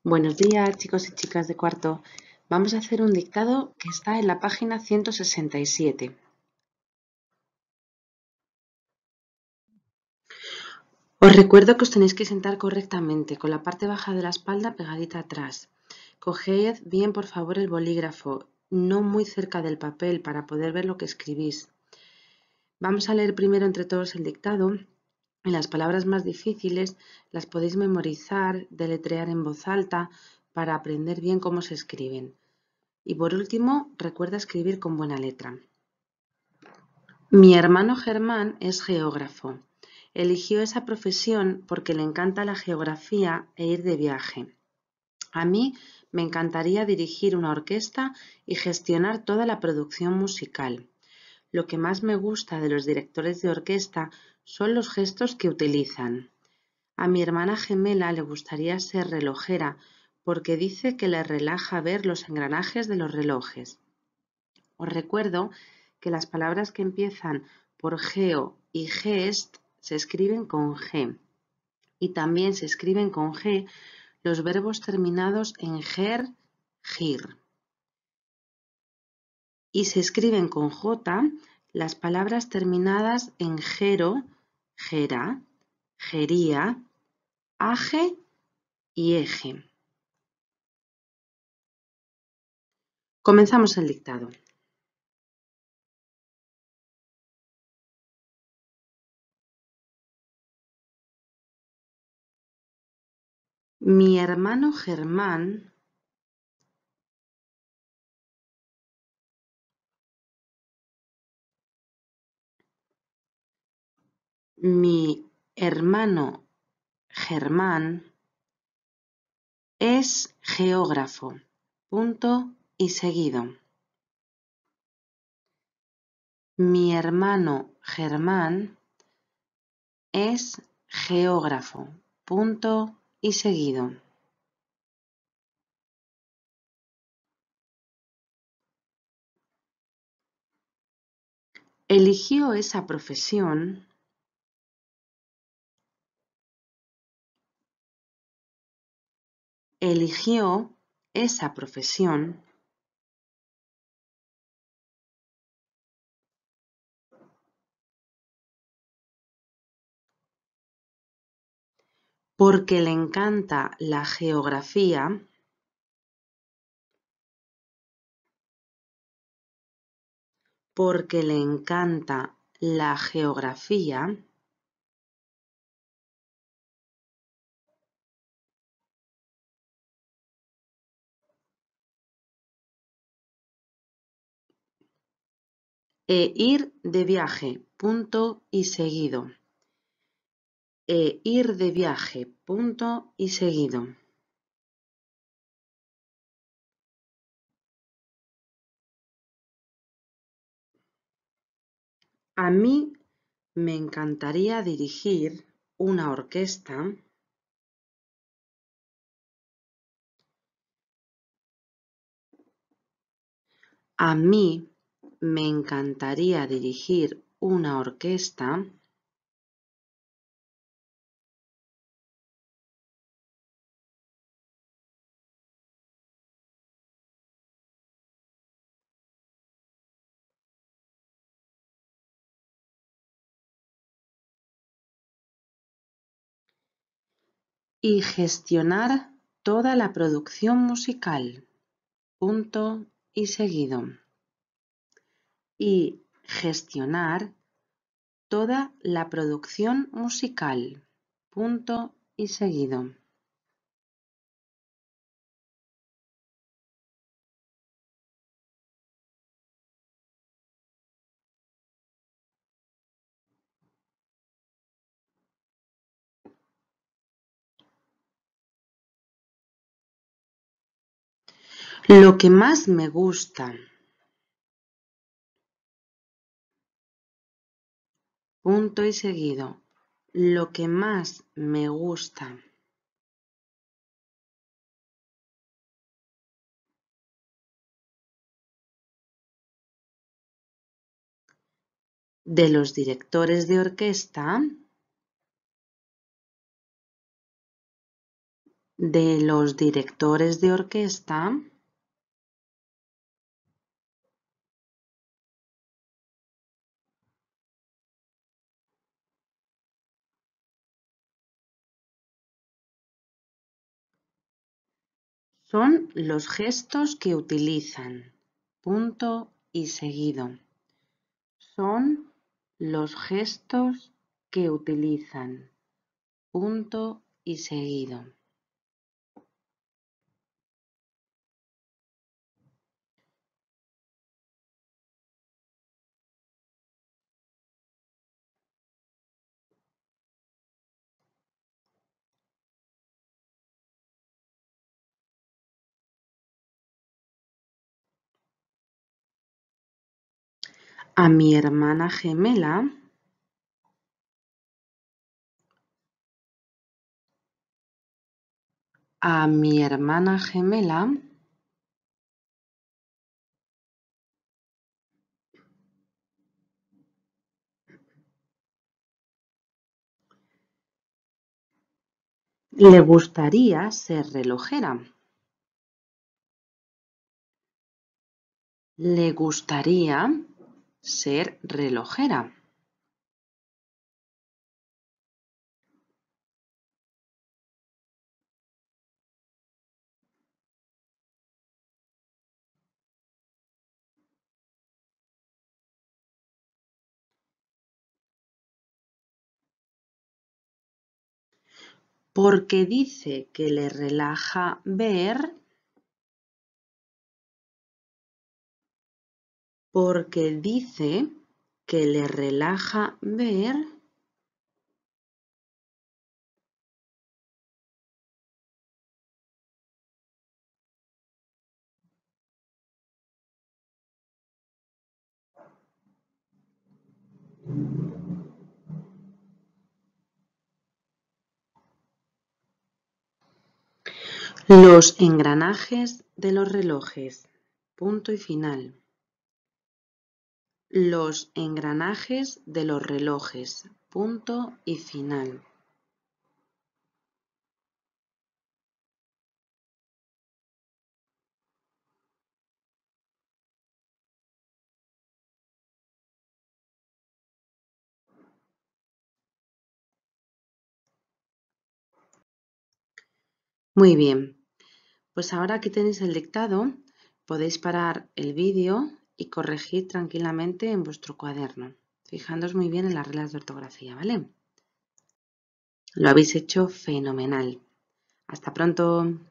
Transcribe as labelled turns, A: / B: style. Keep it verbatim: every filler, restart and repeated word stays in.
A: Buenos días, chicos y chicas de cuarto. Vamos a hacer un dictado que está en la página ciento sesenta y siete. Os recuerdo que os tenéis que sentar correctamente, con la parte baja de la espalda pegadita atrás. Coged bien, por favor, el bolígrafo, no muy cerca del papel para poder ver lo que escribís. Vamos a leer primero entre todos el dictado. En las palabras más difíciles las podéis memorizar, deletrear en voz alta para aprender bien cómo se escriben. Y por último, recuerda escribir con buena letra. Mi hermano Germán es geógrafo. Eligió esa profesión porque le encanta la geografía e ir de viaje. A mí me encantaría dirigir una orquesta y gestionar toda la producción musical. Lo que más me gusta de los directores de orquesta son los gestos que utilizan. A mi hermana gemela le gustaría ser relojera porque dice que le relaja ver los engranajes de los relojes. Os recuerdo que las palabras que empiezan por geo y gest se escriben con G y también se escriben con G los verbos terminados en ger, gir. Y se escriben con J las palabras terminadas en gero, gera, gería, aje y eje. Comenzamos el dictado. Mi hermano Germán Mi hermano Germán es geógrafo. Punto y seguido. Mi hermano Germán es geógrafo. Punto y seguido. Eligió esa profesión eligió esa profesión porque le encanta la geografía porque le encanta la geografía e ir de viaje, punto y seguido. E ir de viaje, punto y seguido. A mí me encantaría dirigir una orquesta A mí me encantaría dirigir una orquesta y gestionar toda la producción musical, punto y seguido. Y gestionar toda la producción musical, punto y seguido. Lo que más me gusta, punto y seguido. Lo que más me gusta de los directores de orquesta de los directores de orquesta son los gestos que utilizan. Punto y seguido. Son los gestos que utilizan. Punto y seguido. A mi hermana gemela a mi hermana gemela le gustaría ser relojera. Le gustaría ser relojera. Porque dice que le relaja ver. Porque dice que le relaja ver los engranajes de los relojes. Punto y final. Los engranajes de los relojes. Punto y final. Muy bien. Pues ahora que tenéis el dictado, podéis parar el vídeo y corregir tranquilamente en vuestro cuaderno, fijándoos muy bien en las reglas de ortografía, ¿vale? Lo habéis hecho fenomenal. Hasta pronto.